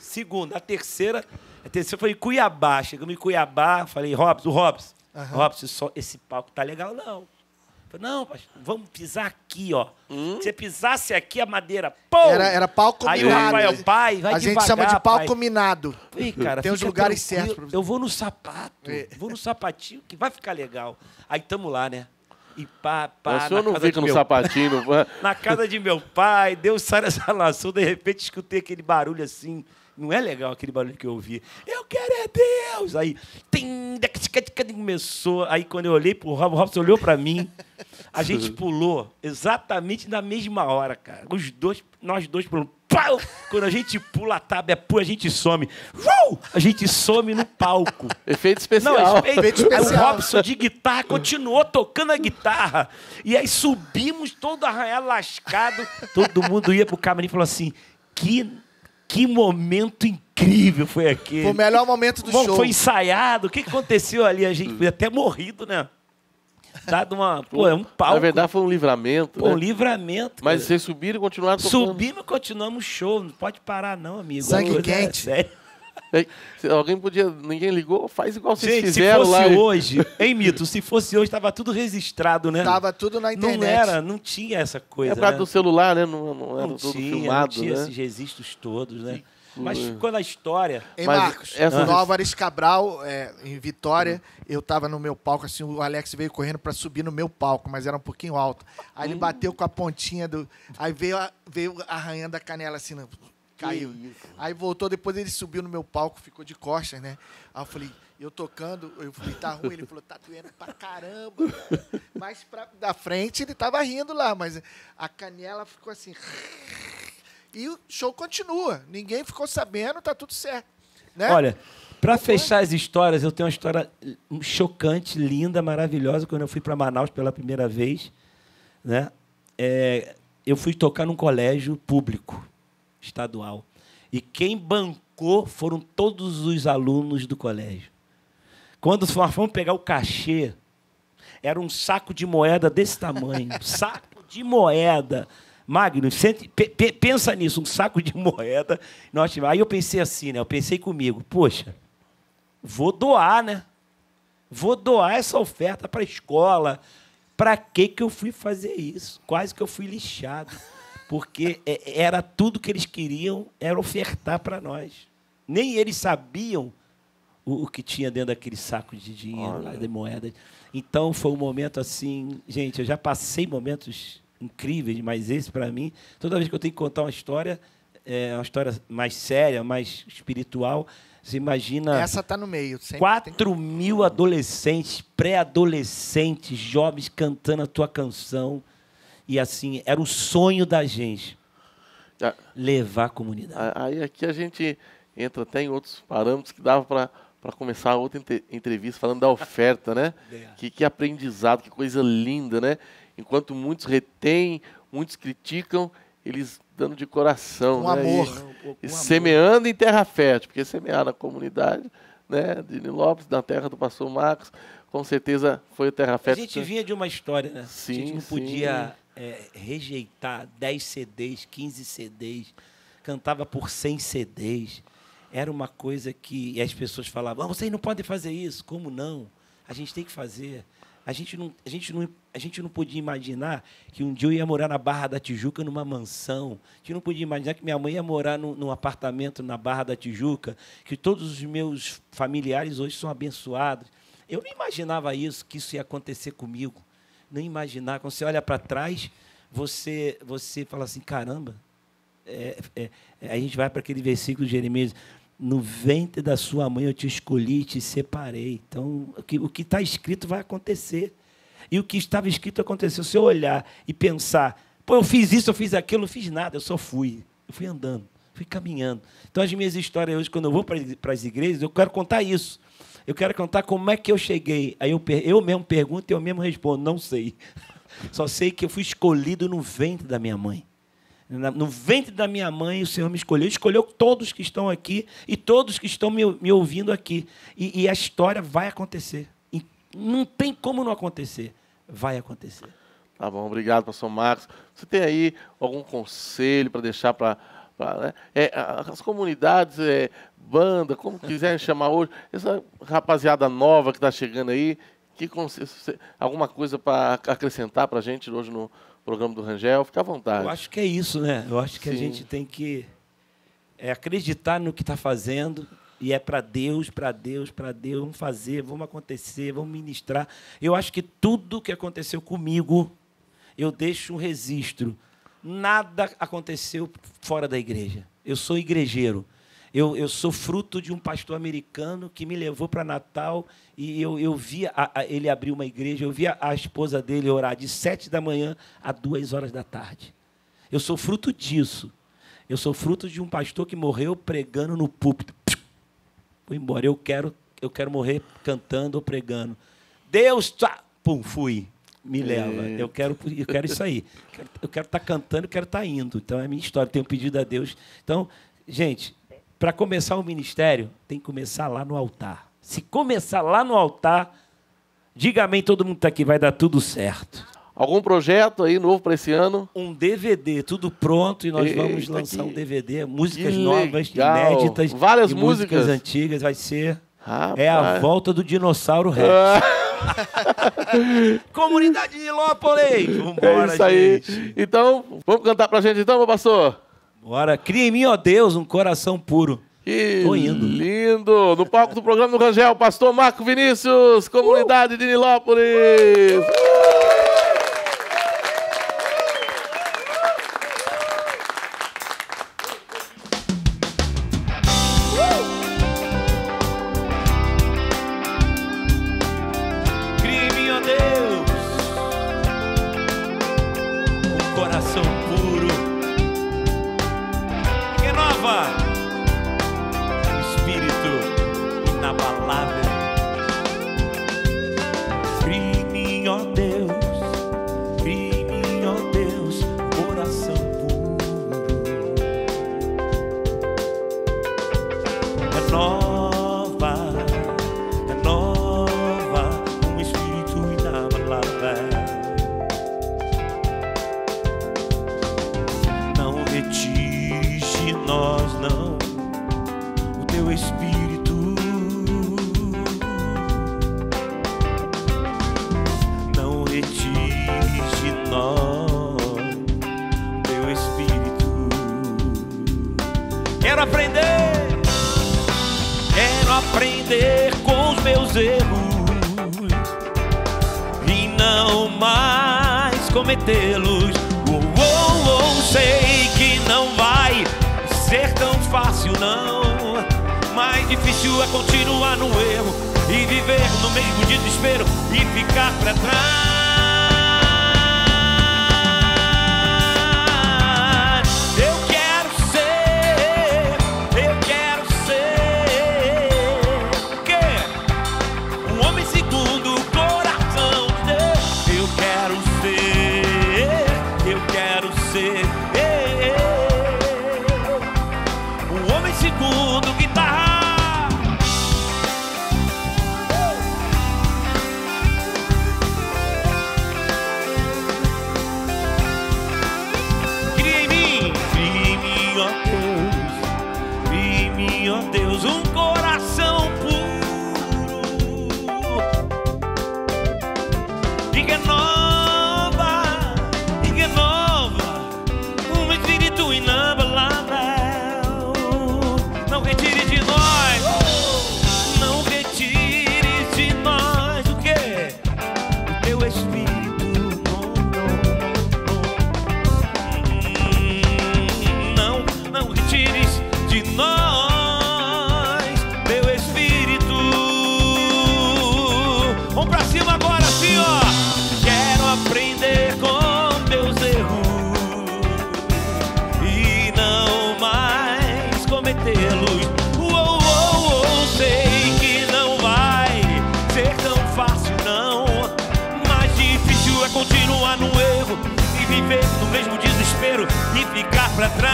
[SPEAKER 2] Segunda. A terceira, a terceira foi em Cuiabá. Chegamos em Cuiabá, falei, Robson, o Robson, uhum. Robson, só, esse palco tá legal, não. Falei, não, pastor, vamos pisar aqui, ó. Hum? Se você pisasse aqui, a madeira, pô!
[SPEAKER 3] Era, era palco
[SPEAKER 2] aí
[SPEAKER 3] minado.
[SPEAKER 2] Aí o Rafael, pai, vai
[SPEAKER 3] a
[SPEAKER 2] devagar,
[SPEAKER 3] gente chama de palco
[SPEAKER 2] pai.
[SPEAKER 3] minado.
[SPEAKER 2] Ih, cara,
[SPEAKER 3] tem os lugares certos. Pra...
[SPEAKER 2] Eu vou no sapato, é. vou no sapatinho, que vai ficar legal. Aí tamo lá, né? E pá, pá,
[SPEAKER 1] o senhor não fica no meu... sapatinho?
[SPEAKER 2] Na casa de meu pai, Deus sai dessa laçou, de repente escutei aquele barulho assim. Não é legal aquele barulho que eu ouvi. Eu quero é Deus! Aí, tim, começou. Aí, quando eu olhei pro Robson, o Robson olhou pra mim. A gente pulou exatamente na mesma hora, cara. Os dois, nós dois pulamos. Pau! Quando a gente pula a tábua, é pula, a gente some. Uh! A gente some no palco.
[SPEAKER 1] Efeito especial.
[SPEAKER 2] Não, efeito,
[SPEAKER 3] efeito especial.
[SPEAKER 2] Aí o Robson de guitarra continuou tocando a guitarra. E aí subimos todo arranhado, lascado. Todo mundo ia pro camarim e falou assim, que... Que momento incrível foi aquele.
[SPEAKER 3] Foi o melhor momento do
[SPEAKER 2] Bom,
[SPEAKER 3] show.
[SPEAKER 2] Foi ensaiado. O que aconteceu ali? A gente podia até morrido, né? Dado uma... Pô, é um palco.
[SPEAKER 1] Na verdade, foi um livramento,
[SPEAKER 2] Pô,
[SPEAKER 1] né?
[SPEAKER 2] um livramento.
[SPEAKER 1] Mas
[SPEAKER 2] cara.
[SPEAKER 1] vocês subiram e continuaram tocando.
[SPEAKER 2] Subimos e continuamos o show. Não pode parar, não, amigo.
[SPEAKER 3] Sangue quente.
[SPEAKER 2] É sério.
[SPEAKER 1] Alguém podia... Ninguém ligou? Faz igual vocês
[SPEAKER 2] Gente,
[SPEAKER 1] fizeram
[SPEAKER 2] se
[SPEAKER 1] lá.
[SPEAKER 2] fosse hoje... Hein, Mito? Se fosse hoje, estava tudo registrado, né?
[SPEAKER 3] Tava tudo na internet.
[SPEAKER 2] Não era, não tinha essa coisa,
[SPEAKER 1] É por causa
[SPEAKER 2] né?
[SPEAKER 1] do celular, né? Não, não era
[SPEAKER 2] Não
[SPEAKER 1] tudo
[SPEAKER 2] tinha,
[SPEAKER 1] filmado,
[SPEAKER 2] não tinha
[SPEAKER 1] né?
[SPEAKER 2] esses registros todos, né? Mas ficou na história.
[SPEAKER 3] Ei,
[SPEAKER 1] Mas
[SPEAKER 3] Marcos,
[SPEAKER 1] essa-
[SPEAKER 3] no Álvares Cabral, é, em Vitória, eu tava no meu palco, assim, o Alex veio correndo pra subir no meu palco, mas era um pouquinho alto. Aí ele bateu com a pontinha do... Aí veio, a- veio arranhando a canela, assim, no- caiu. Aí voltou, depois ele subiu no meu palco, ficou de costas, né? Aí eu falei, eu tocando, eu falei, tá ruim? Ele falou, tá doendo pra caramba. Cara. Mas pra, da frente ele tava rindo lá, mas a canela ficou assim... E o show continua. Ninguém ficou sabendo, tá tudo certo. Né?
[SPEAKER 2] Olha, para fechar as histórias, eu tenho uma história chocante, linda, maravilhosa. Quando eu fui para Manaus pela primeira vez, né? É, eu fui tocar num colégio público, estadual. E quem bancou foram todos os alunos do colégio. Quando nós fomos pegar o cachê, era um saco de moeda desse tamanho. Saco de moeda. Magno, sente, pe, pe, pensa nisso, um saco de moeda. Nós, aí eu pensei assim, né? Eu pensei comigo, poxa, vou doar, né? Vou doar essa oferta para a escola. Para que que eu fui fazer isso? Quase que eu fui lixado. Porque era tudo que eles queriam, era ofertar para nós. Nem eles sabiam o, o que tinha dentro daquele saco de dinheiro, lá, de moeda. Então, foi um momento assim... Gente, eu já passei momentos... incríveis, mas esse, para mim, toda vez que eu tenho que contar uma história, é uma história mais séria, mais espiritual, você imagina...
[SPEAKER 3] Essa tá no meio.
[SPEAKER 2] quatro mil adolescentes, pré-adolescentes, jovens cantando a tua canção. E, assim, era o sonho da gente.
[SPEAKER 1] Ah,
[SPEAKER 2] levar a comunidade.
[SPEAKER 1] Aí aqui a gente entra até em outros parâmetros que dava para para começar outra entrevista falando da oferta, né?
[SPEAKER 2] É.
[SPEAKER 1] Que, que aprendizado, que coisa linda, né? Enquanto muitos retêm, muitos criticam, eles dando de coração.
[SPEAKER 3] Com
[SPEAKER 1] né?
[SPEAKER 3] amor.
[SPEAKER 1] E,
[SPEAKER 2] Com
[SPEAKER 1] e
[SPEAKER 2] amor.
[SPEAKER 1] semeando em terra fértil, porque semear na comunidade, né? De Nilópolis, na terra do pastor Marcos, com certeza foi a terra
[SPEAKER 2] A
[SPEAKER 1] fértil.
[SPEAKER 2] gente vinha de uma história, né?
[SPEAKER 1] Sim,
[SPEAKER 2] a gente não
[SPEAKER 1] sim.
[SPEAKER 2] podia é, rejeitar dez C Ds, quinze C Ds, cantava por cem C Ds. Era uma coisa que e as pessoas falavam, ah, vocês não podem fazer isso. Como não? A gente tem que fazer. A gente, não, a, gente não, a gente não podia imaginar que um dia eu ia morar na Barra da Tijuca, numa mansão. A gente não podia imaginar que minha mãe ia morar num, num apartamento na Barra da Tijuca, que todos os meus familiares hoje são abençoados. Eu não imaginava isso, que isso ia acontecer comigo. Não imaginar. Quando você olha para trás, você, você fala assim, caramba, é, é, é, a gente vai para aquele versículo de Jeremias, no ventre da sua mãe eu te escolhi e te separei. Então, o que está escrito vai acontecer. E o que estava escrito aconteceu. Se eu olhar e pensar, pô, eu fiz isso, eu fiz aquilo, não fiz nada, eu só fui. Eu fui andando, fui caminhando. Então, as minhas histórias hoje, quando eu vou para as igrejas, eu quero contar isso. Eu quero contar como é que eu cheguei. Aí eu, eu mesmo pergunto e eu mesmo respondo, não sei. Só sei que eu fui escolhido no ventre da minha mãe. No ventre da minha mãe, o Senhor me escolheu. Escolheu todos que estão aqui e todos que estão me, me ouvindo aqui. E, e a história vai acontecer. E não tem como não acontecer. Vai acontecer.
[SPEAKER 1] Tá bom, obrigado, pastor Marcos. Você tem aí algum conselho para deixar para Pra, né? é, as comunidades, é, banda, como quiserem chamar hoje, essa rapaziada nova que está chegando aí, que alguma coisa para acrescentar para a gente hoje no programa do Rangel, fica à vontade.
[SPEAKER 2] Eu acho que é isso, né? Eu acho que Sim. a gente tem que é, acreditar no que está fazendo, e é para Deus, para Deus, para Deus, vamos fazer, vamos acontecer, vamos ministrar. Eu acho que tudo que aconteceu comigo, eu deixo um registro. Nada aconteceu fora da igreja. Eu sou igrejeiro. Eu, eu sou fruto de um pastor americano que me levou para Natal e eu, eu via a, a, ele abrir uma igreja, eu via a esposa dele orar de sete da manhã a duas horas da tarde. Eu sou fruto disso. Eu sou fruto de um pastor que morreu pregando no púlpito. Fui embora. Eu quero, eu quero morrer cantando ou pregando. Deus, tá, pum, fui. Me leva. É. Eu quero, eu quero isso aí. Eu quero estar cantando, eu quero estar indo. Então é a minha história. Tenho pedido a Deus. Então, gente, para começar o ministério, tem que começar lá no altar. Se começar lá no altar, diga amém, todo mundo está aqui, vai dar tudo certo.
[SPEAKER 1] Algum projeto aí novo para esse ano?
[SPEAKER 2] Um D V D, tudo pronto, e nós Eita, vamos lançar que... um D V D, músicas
[SPEAKER 1] que
[SPEAKER 2] novas,
[SPEAKER 1] legal.
[SPEAKER 2] inéditas,
[SPEAKER 1] várias
[SPEAKER 2] e
[SPEAKER 1] músicas.
[SPEAKER 2] músicas antigas, vai ser
[SPEAKER 1] Rapaz.
[SPEAKER 2] É a volta do dinossauro Rex. Ah. Comunidade de Nilópolis! Vambora,
[SPEAKER 1] é isso aí.
[SPEAKER 2] Gente.
[SPEAKER 1] Então, vamos cantar pra gente então, meu pastor?
[SPEAKER 2] Bora. Cria em mim, ó Deus, um coração puro.
[SPEAKER 1] Que Tô indo. lindo! No palco do programa do Rangel, pastor Marco Vinícius, comunidade uh. de Nilópolis! Uh.
[SPEAKER 2] Quero aprender, quero aprender com os meus erros e não mais cometê-los. Oh, oh, oh, sei que não vai ser tão fácil, não. Mais difícil é continuar no erro e viver no mesmo desespero e ficar pra trás. No mesmo desespero e ficar pra trás.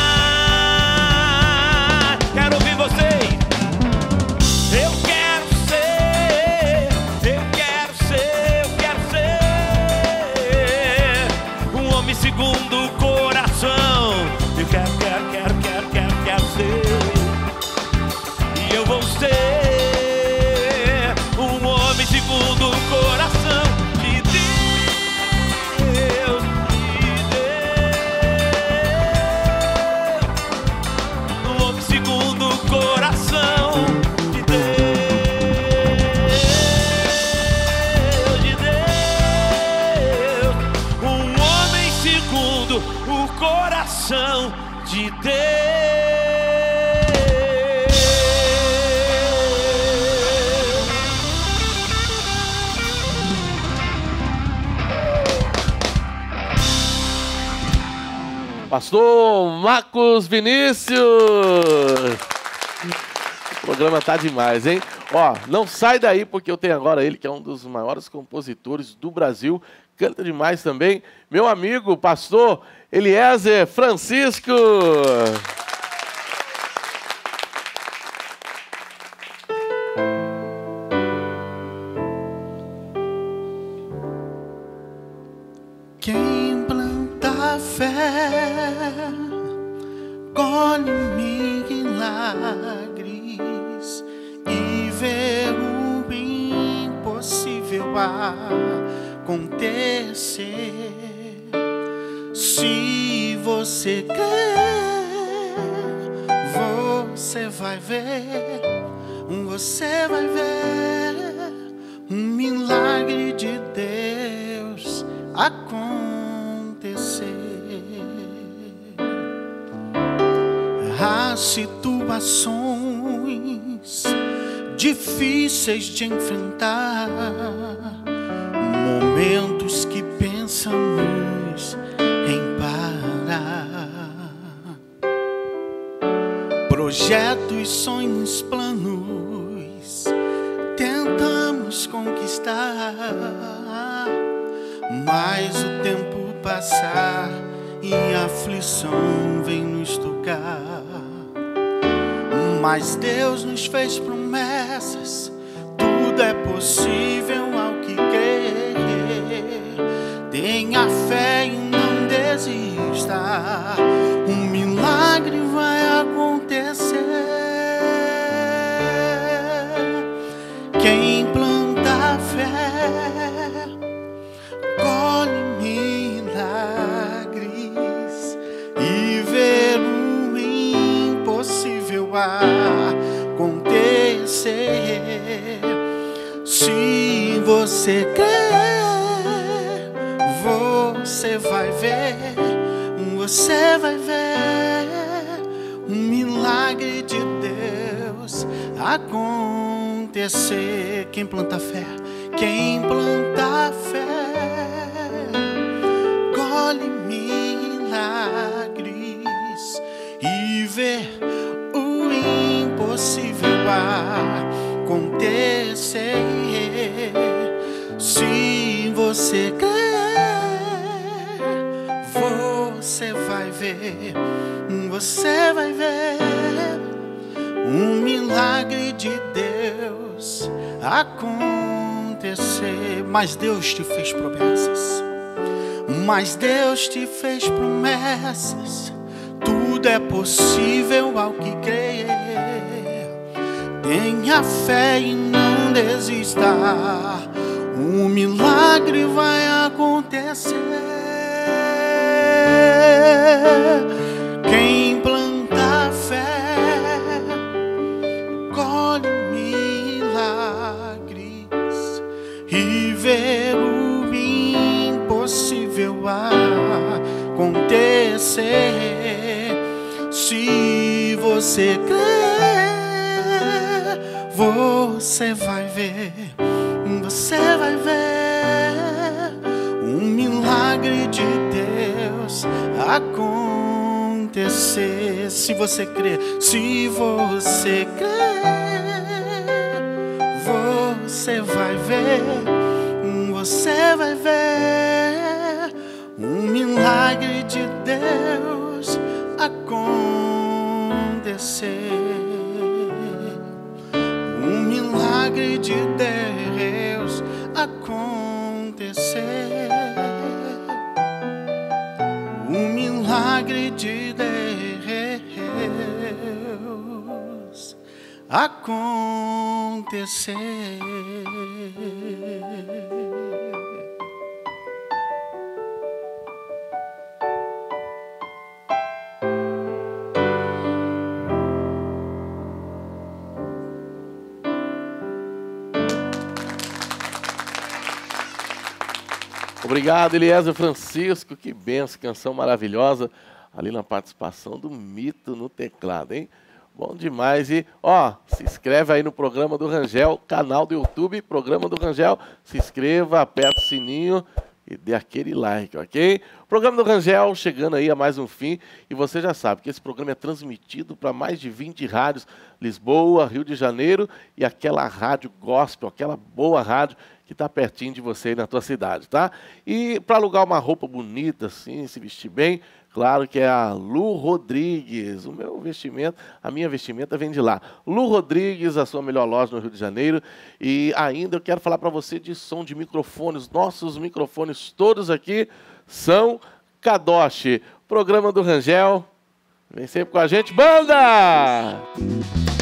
[SPEAKER 2] Quero ouvir vocês. Eu quero ser, eu quero ser, eu quero ser um homem segundo o coração. Eu quero, quero, quero, o coração de Deus.
[SPEAKER 1] Pastor Marcos Vinícius. O programa tá demais, hein? Ó, não sai daí porque eu tenho agora ele, que é um dos maiores compositores do Brasil. Canta demais também. Meu amigo, pastor Eliezer Francisco.
[SPEAKER 4] Quem planta fé, colhe milagres e vê o impossível acontecer. Se você crer, você vai ver, você vai ver um milagre de Deus acontecer. As situações difíceis de enfrentar, momentos que pensamos em parar, projetos, sonhos, planos tentamos conquistar, mas o tempo passar e a aflição vem nos tocar. Mas Deus nos fez promessas, tudo é possível ao que crer. Tenha fé e não desista, um milagre vai acontecer. Quem planta fé, colhe milagres e ver o impossível acontecer. Se você crer, você vai ver, você vai ver um milagre de Deus acontecer. Quem planta fé, quem planta fé, colhe milagres e vê o impossível acontecer. Se você crer, você vai ver, você vai ver um milagre de Deus acontecer. Mas Deus te fez promessas, mas Deus te fez promessas, tudo é possível ao que crer. Tenha fé e não desista, um milagre vai acontecer. Quem planta fé, colhe milagres e vê o impossível acontecer. Se você crer, você vai ver, você vai ver um milagre de Deus acontecer. Se você crer, se você crer, você vai ver, você vai ver um milagre de Deus acontecer. Um milagre de Deus acontecer. Um milagre de Deus acontecer.
[SPEAKER 1] Obrigado, Eliezer Francisco. Que benção, canção maravilhosa. Ali na participação do Mito no teclado, hein? Bom demais. E, ó, se inscreve aí no Programa do Rangel, canal do YouTube, Programa do Rangel. Se inscreva, aperta o sininho e dê aquele like, ok? Programa do Rangel chegando aí a mais um fim. E você já sabe que esse programa é transmitido para mais de vinte rádios. Lisboa, Rio de Janeiro e aquela rádio gospel, aquela boa rádio que está pertinho de você aí na tua cidade, tá? E para alugar uma roupa bonita, assim, se vestir bem, claro que é a Lu Rodrigues. O meu vestimento, a minha vestimenta vem de lá. Lu Rodrigues, a sua melhor loja no Rio de Janeiro. E ainda eu quero falar para você de som de microfones. Nossos microfones todos aqui são Kadoshi. Programa do Rangel. Vem sempre com a gente. Banda!